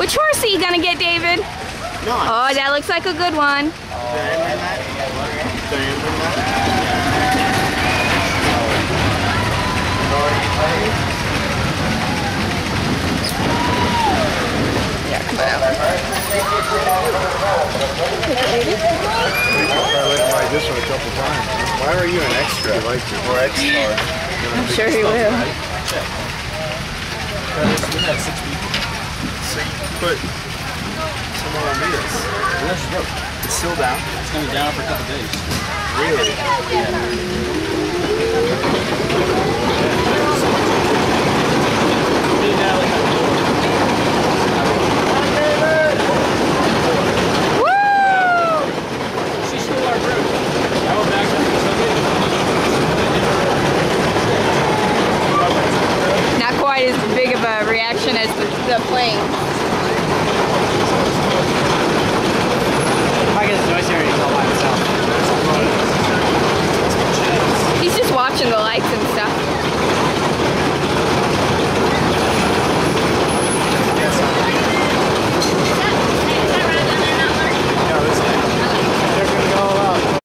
Which horse are you gonna get, David? No. Oh, that looks like a good one. Yeah, come on. I like this one a couple times. Why are you an extra? I like you. Or extra. I'm sure he will. So you put someone on this. It's still down? It's going to be down for a couple days. Really? She's still our group. I went back to Not quite as big of a reaction as the plane.